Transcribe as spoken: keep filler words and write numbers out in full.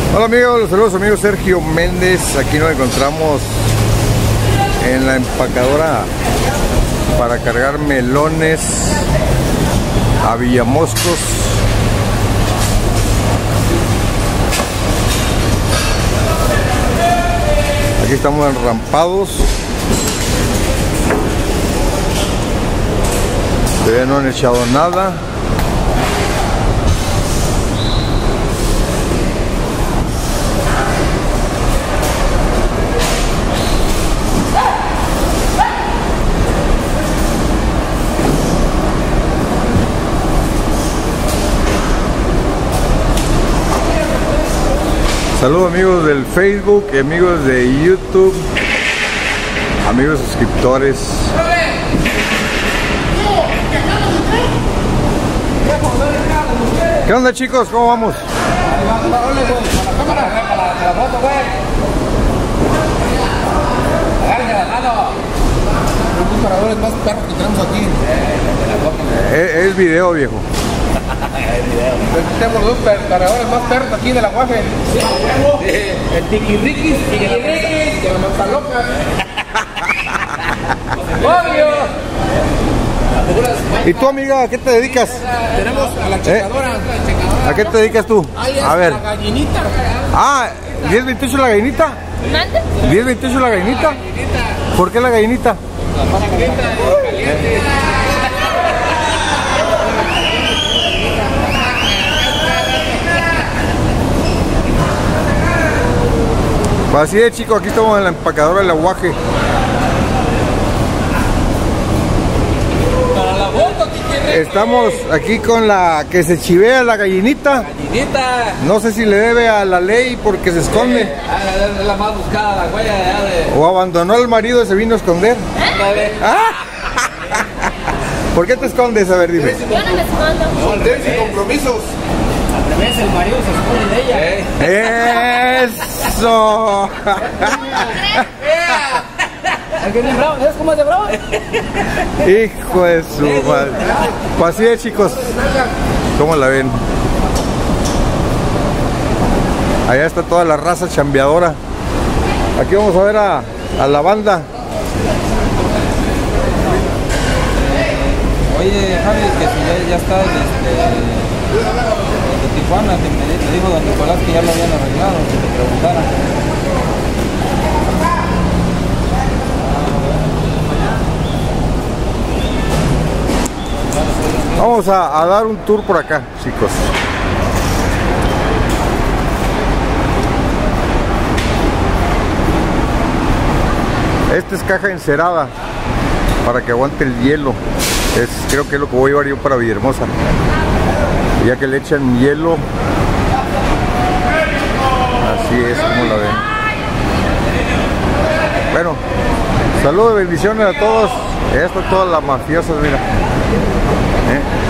Hola amigos, los saludos amigos, Sergio Méndez. Aquí nos encontramos en la empacadora para cargar melones a Villamoscos. Aquí estamos enrampados. Todavía no han echado nada. Saludos amigos del Facebook, amigos de YouTube, amigos suscriptores. ¿Qué onda chicos? ¿Cómo vamos? Es, es video viejo. Tenemos dos cargadores más perros aquí del aguaje. El tiquirriquis y el riquis de la mantaloca. ¡Obvio! ¿Y tú amiga, a qué te dedicas? Tenemos a la checadora. ¿Eh? ¿A qué te dedicas tú? A ver. La gallinita. Ah, diez veintiocho la gallinita. diez veintiocho la gallinita. ¿Por qué la gallinita? La gallinita caliente. Pues así es chicos, aquí estamos en la empacadora del aguaje. Para la boca, Estamos aquí con la que se chivea la gallinita. Gallinita. No sé si le debe a la ley porque se esconde. Eh, es la más buscada, la huella de... O abandonó al marido y se vino a esconder. Ándale. ¿Ah? ¿Por qué te escondes? A ver, dime. Yo no me escondo. Solteros y compromisos. Al revés, el marido se esconde de ella. ¡Eso! ¿Sabes cómo es de bravo? Hijo de su madre. Pues así es chicos. ¿Cómo la ven? Allá está toda la raza chambeadora. Aquí vamos a ver a, a la banda. Oye, Javi, que si ya, ya está el, este, de Tijuana, que me, me dijo don Nicolás que ya lo habían arreglado, que te preguntara. Vamos a, a dar un tour por acá, chicos. Esta es caja encerada para que aguante el hielo. Es, creo que es lo que voy a llevar yo para Villahermosa. Ya que le echan hielo. Así es como la ven. Bueno, saludos y bendiciones a todos. Estas todas las mafiosas, mira. ¿Eh?